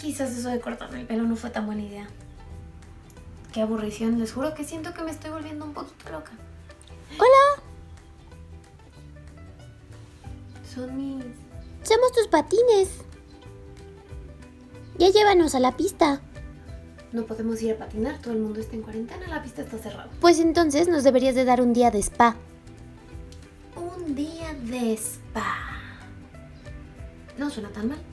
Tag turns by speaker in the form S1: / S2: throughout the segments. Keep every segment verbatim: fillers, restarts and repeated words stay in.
S1: quizás eso de cortarme el pelo no fue tan buena idea. Qué aburrición, les juro que siento que me estoy volviendo un poquito loca.
S2: ¡Hola!
S1: Son mis...
S2: Somos tus patines. Ya llévanos a la pista.
S1: No podemos ir a patinar, todo el mundo está en cuarentena, la pista está cerrada.
S2: Pues entonces nos deberías de dar un día de spa.
S1: Un día de spa. No suena tan mal.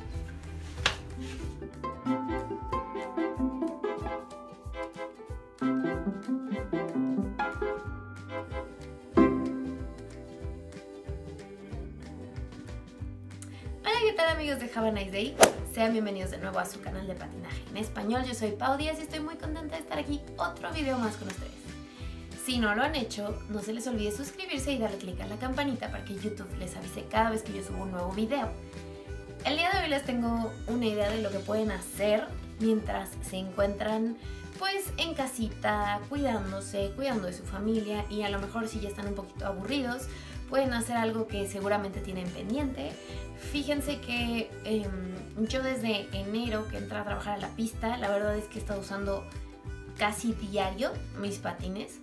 S1: Hola, ¿qué tal amigos de Have a Nice Day? Sean bienvenidos de nuevo a su canal de patinaje en español. Yo soy Pau Díaz y estoy muy contenta de estar aquí otro video más con ustedes. Si no lo han hecho, no se les olvide suscribirse y darle clic a la campanita para que YouTube les avise cada vez que yo subo un nuevo video. El día de hoy les tengo una idea de lo que pueden hacer mientras se encuentran pues en casita, cuidándose, cuidando de su familia, y a lo mejor si ya están un poquito aburridos, pueden hacer algo que seguramente tienen pendiente. Fíjense que eh, yo desde enero que entré a trabajar a la pista, la verdad es que he estado usando casi diario mis patines.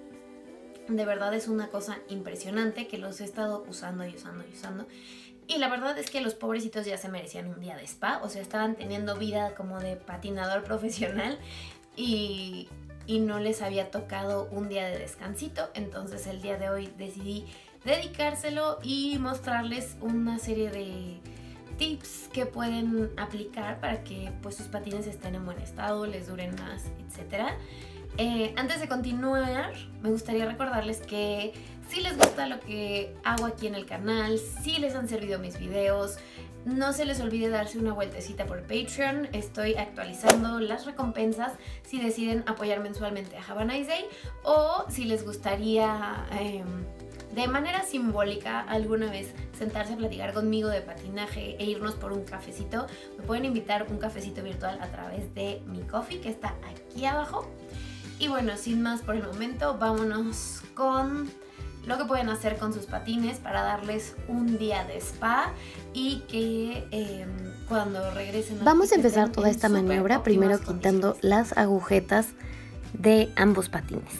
S1: De verdad es una cosa impresionante que los he estado usando y usando y usando. Y la verdad es que los pobrecitos ya se merecían un día de spa. O sea, estaban teniendo vida como de patinador profesional y, y no les había tocado un día de descansito. Entonces el día de hoy decidí dedicárselo y mostrarles una serie de tips que pueden aplicar para que pues sus patines estén en buen estado, les duren más, etcétera. Eh, antes de continuar, me gustaría recordarles que si les gusta lo que hago aquí en el canal, si les han servido mis videos, no se les olvide darse una vueltecita por Patreon. Estoy actualizando las recompensas si deciden apoyar mensualmente a Have a Nice Day, o si les gustaría eh, de manera simbólica alguna vez sentarse a platicar conmigo de patinaje e irnos por un cafecito, me pueden invitar un cafecito virtual a través de mi Ko-fi, que está aquí abajo. Y bueno, sin más por el momento, vámonos con lo que pueden hacer con sus patines para darles un día de spa y que eh, cuando regresen...
S2: Vamos a empezar toda esta maniobra primero quitando las agujetas de ambos patines.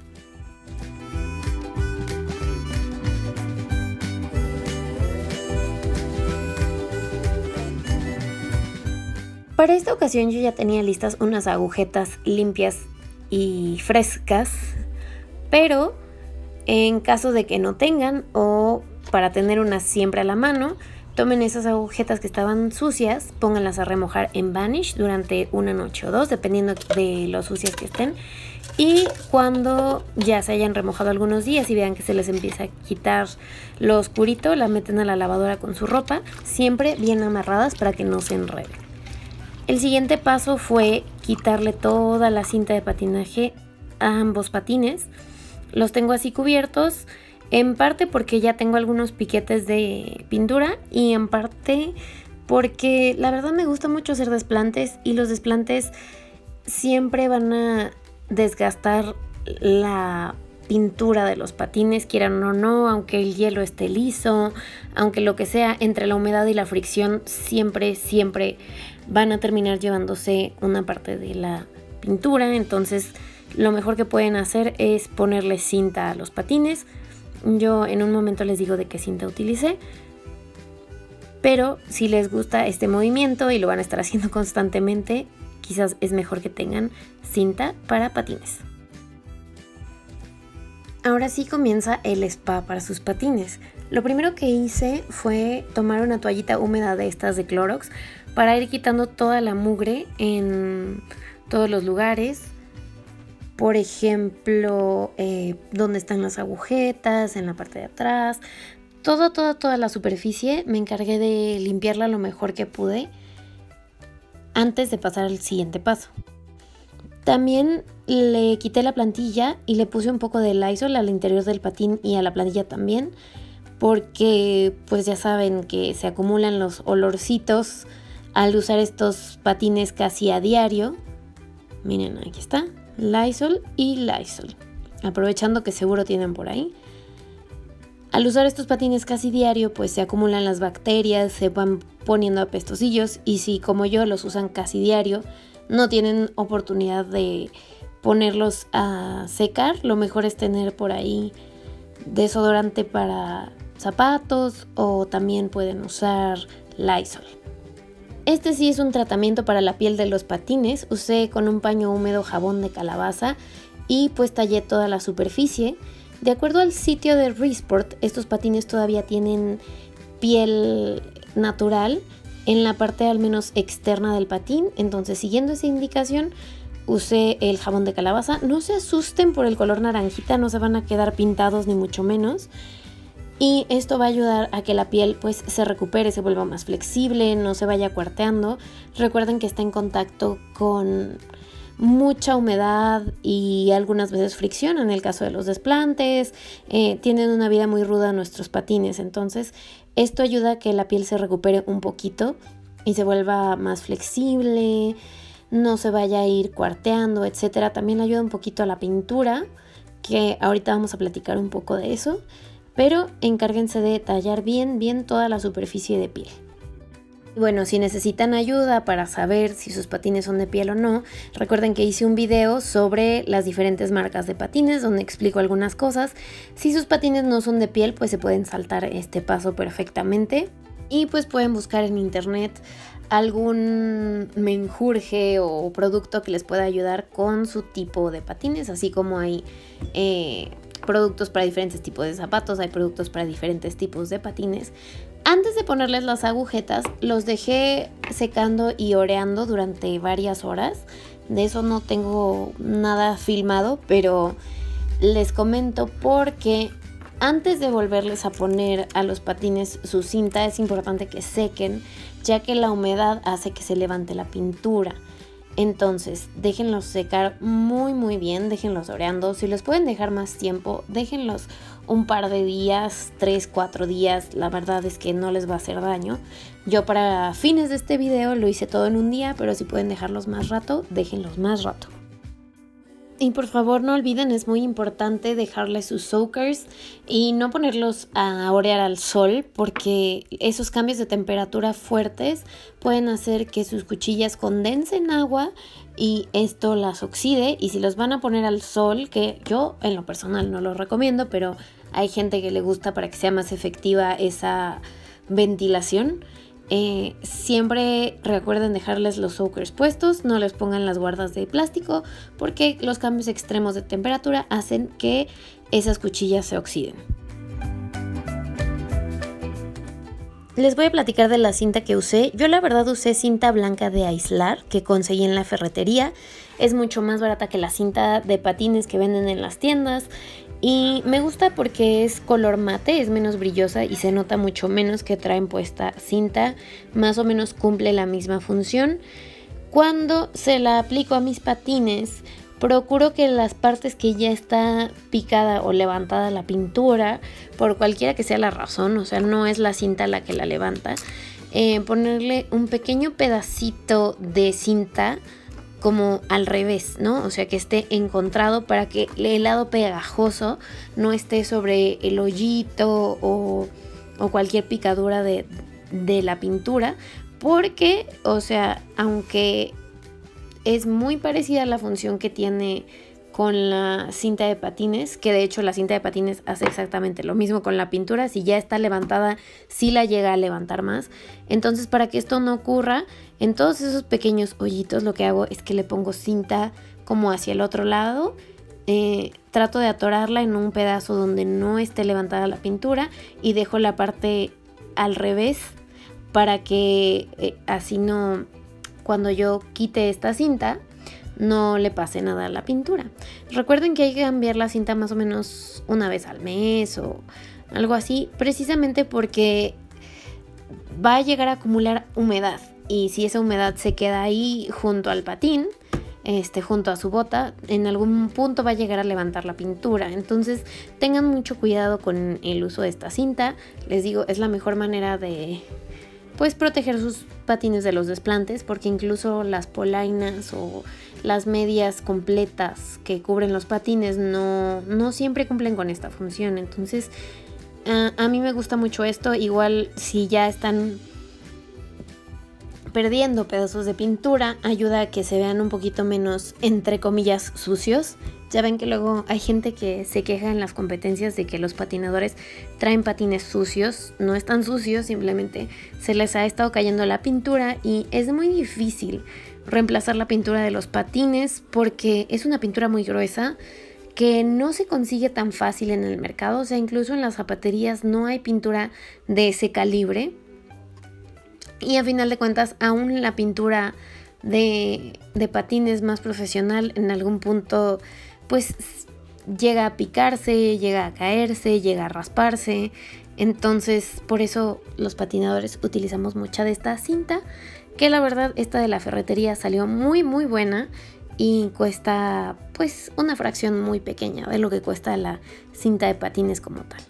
S2: Para esta ocasión yo ya tenía listas unas agujetas limpias y frescas, pero en caso de que no tengan, o para tener unas siempre a la mano, tomen esas agujetas que estaban sucias, pónganlas a remojar en Vanish durante una noche o dos, dependiendo de lo sucias que estén, y cuando ya se hayan remojado algunos días y vean que se les empieza a quitar lo oscurito, la meten a la lavadora con su ropa, siempre bien amarradas para que no se enreden. El siguiente paso fue quitarle toda la cinta de patinaje a ambos patines. Los tengo así cubiertos, en parte porque ya tengo algunos piquetes de pintura y en parte porque la verdad me gusta mucho hacer desplantes, y los desplantes siempre van a desgastar la pintura de los patines, quieran o no, aunque el hielo esté liso, aunque lo que sea, entre la humedad y la fricción siempre, siempre van a terminar llevándose una parte de la pintura. Entonces lo mejor que pueden hacer es ponerle cinta a los patines. Yo en un momento les digo de qué cinta utilicé, pero si les gusta este movimiento y lo van a estar haciendo constantemente, quizás es mejor que tengan cinta para patines. Ahora sí comienza el spa para sus patines. Lo primero que hice fue tomar una toallita húmeda de estas de Clorox para ir quitando toda la mugre en todos los lugares. Por ejemplo, eh, donde están las agujetas, en la parte de atrás. Todo, toda, toda la superficie me encargué de limpiarla lo mejor que pude antes de pasar al siguiente paso. También le quité la plantilla y le puse un poco de Lysol al interior del patín y a la plantilla también, porque pues ya saben que se acumulan los olorcitos al usar estos patines casi a diario. Miren, aquí está, Lysol y Lysol, aprovechando que seguro tienen por ahí. Al usar estos patines casi diario, pues se acumulan las bacterias, se van poniendo apestosillos, y si como yo los usan casi diario, no tienen oportunidad de ponerlos a secar, lo mejor es tener por ahí desodorante para zapatos o también pueden usar Lysol. Este sí es un tratamiento para la piel de los patines. Usé con un paño húmedo jabón de calabaza y pues tallé toda la superficie. De acuerdo al sitio de Resport, estos patines todavía tienen piel natural en la parte al menos externa del patín, entonces siguiendo esa indicación usé el jabón de calabaza. No se asusten por el color naranjita, no se van a quedar pintados ni mucho menos. Y esto va a ayudar a que la piel pues se recupere, se vuelva más flexible, no se vaya cuarteando. Recuerden que está en contacto con mucha humedad y algunas veces fricción en el caso de los desplantes. Eh, tienen una vida muy ruda nuestros patines, entonces esto ayuda a que la piel se recupere un poquito y se vuelva más flexible, no se vaya a ir cuarteando, etcétera. También ayuda un poquito a la pintura, que ahorita vamos a platicar un poco de eso, pero encárguense de tallar bien, bien toda la superficie de piel. Bueno, si necesitan ayuda para saber si sus patines son de piel o no, recuerden que hice un video sobre las diferentes marcas de patines donde explico algunas cosas. Si sus patines no son de piel, pues se pueden saltar este paso perfectamente y pues pueden buscar en internet algún menjurje o producto que les pueda ayudar con su tipo de patines, así como hay eh, productos para diferentes tipos de zapatos, hay productos para diferentes tipos de patines. Antes de ponerles las agujetas, los dejé secando y oreando durante varias horas. De eso no tengo nada filmado, pero les comento porque antes de volverles a poner a los patines su cinta es importante que sequen, ya que la humedad hace que se levante la pintura. Entonces, déjenlos secar muy muy bien, déjenlos oreando. Si los pueden dejar más tiempo, déjenlos un par de días, tres, cuatro días. La verdad es que no les va a hacer daño. Yo para fines de este video lo hice todo en un día, pero si pueden dejarlos más rato, déjenlos más rato. Y por favor no olviden, es muy importante dejarles sus soakers y no ponerlos a orear al sol, porque esos cambios de temperatura fuertes pueden hacer que sus cuchillas condensen agua y esto las oxide. Y si los van a poner al sol, que yo en lo personal no lo recomiendo, pero hay gente que le gusta para que sea más efectiva esa ventilación, Eh, siempre recuerden dejarles los soakers puestos, no les pongan las guardas de plástico porque los cambios extremos de temperatura hacen que esas cuchillas se oxiden. Les voy a platicar de la cinta que usé. Yo la verdad usé cinta blanca de aislar que conseguí en la ferretería. Es mucho más barata que la cinta de patines que venden en las tiendas. Y me gusta porque es color mate, es menos brillosa y se nota mucho menos que traen puesta cinta. Más o menos cumple la misma función. Cuando se la aplico a mis patines, procuro que las partes que ya está picada o levantada la pintura, por cualquiera que sea la razón, o sea, no es la cinta la que la levanta, eh, ponerle un pequeño pedacito de cinta como al revés, ¿no? O sea, que esté encontrado para que el lado pegajoso no esté sobre el hoyito o, o cualquier picadura de, de la pintura, porque, o sea, aunque es muy parecida a la función que tiene con la cinta de patines, que de hecho la cinta de patines hace exactamente lo mismo con la pintura. Si ya está levantada, sí la llega a levantar más. Entonces, para que esto no ocurra, en todos esos pequeños hoyitos lo que hago es que le pongo cinta como hacia el otro lado. Eh, trato de atorarla en un pedazo donde no esté levantada la pintura y dejo la parte al revés para que eh, así no, cuando yo quite esta cinta, no le pase nada a la pintura. Recuerden que hay que cambiar la cinta más o menos una vez al mes o algo así, precisamente porque va a llegar a acumular humedad, y si esa humedad se queda ahí junto al patín, este, junto a su bota, en algún punto va a llegar a levantar la pintura. Entonces tengan mucho cuidado con el uso de esta cinta. Les digo, es la mejor manera de pues proteger sus patines de los desplantes, porque incluso las polainas o las medias completas que cubren los patines no, no siempre cumplen con esta función. Entonces Uh, a mí me gusta mucho esto. Igual si ya están perdiendo pedazos de pintura, ayuda a que se vean un poquito menos, entre comillas, sucios. Ya ven que luego hay gente que se queja en las competencias de que los patinadores traen patines sucios. No están sucios, simplemente se les ha estado cayendo la pintura y es muy difícil reemplazar la pintura de los patines porque es una pintura muy gruesa que no se consigue tan fácil en el mercado. O sea, incluso en las zapaterías no hay pintura de ese calibre. Y a final de cuentas, aún la pintura de, de patines más profesional en algún punto pues llega a picarse, llega a caerse, llega a rasparse. Entonces por eso los patinadores utilizamos mucha de esta cinta, que la verdad esta de la ferretería salió muy muy buena y cuesta pues una fracción muy pequeña de lo que cuesta la cinta de patines como tal.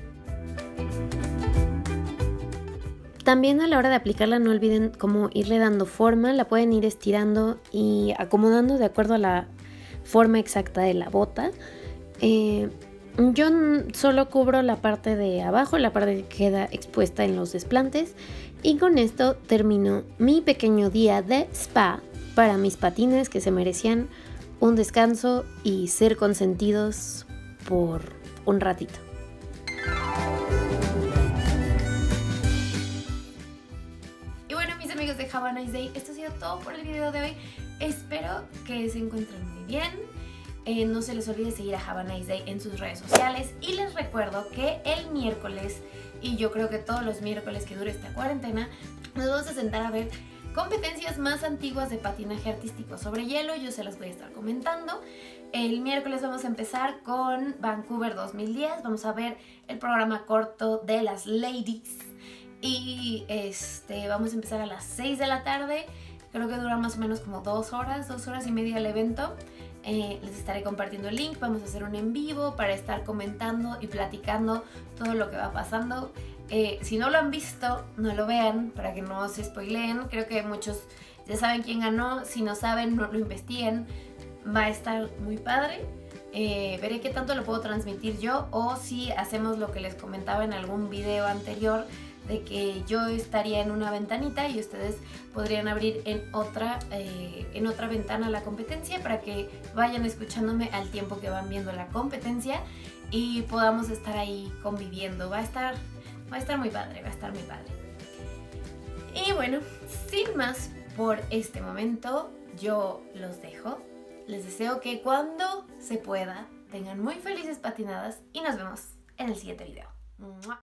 S2: También a la hora de aplicarla no olviden cómo irle dando forma, la pueden ir estirando y acomodando de acuerdo a la forma exacta de la bota. Eh, yo solo cubro la parte de abajo, la parte que queda expuesta en los desplantes, y con esto termino mi pequeño día de spa para mis patines que se merecían un descanso y ser consentidos por un ratito.
S1: Amigos de Have a Nice Day, esto ha sido todo por el video de hoy. Espero que se encuentren muy bien. Eh, no se les olvide seguir a Have a Nice Day en sus redes sociales. Y les recuerdo que el miércoles, y yo creo que todos los miércoles que dure esta cuarentena, nos vamos a sentar a ver competencias más antiguas de patinaje artístico sobre hielo. Yo se las voy a estar comentando. El miércoles vamos a empezar con Vancouver dos mil diez. Vamos a ver el programa corto de las ladies. Y este, vamos a empezar a las seis de la tarde. Creo que dura más o menos como dos horas, dos horas y media el evento. Eh, les estaré compartiendo el link. Vamos a hacer un en vivo para estar comentando y platicando todo lo que va pasando. Eh, si no lo han visto, no lo vean para que no se spoileen. Creo que muchos ya saben quién ganó. Si no saben, no lo investiguen. Va a estar muy padre. Eh, veré qué tanto lo puedo transmitir yo, o si hacemos lo que les comentaba en algún video anterior, de que yo estaría en una ventanita y ustedes podrían abrir en otra, eh, en otra ventana la competencia, para que vayan escuchándome al tiempo que van viendo la competencia y podamos estar ahí conviviendo. Va a estar, va a estar muy padre, va a estar muy padre. Y bueno, sin más por este momento, yo los dejo. Les deseo que cuando se pueda tengan muy felices patinadas y nos vemos en el siguiente video.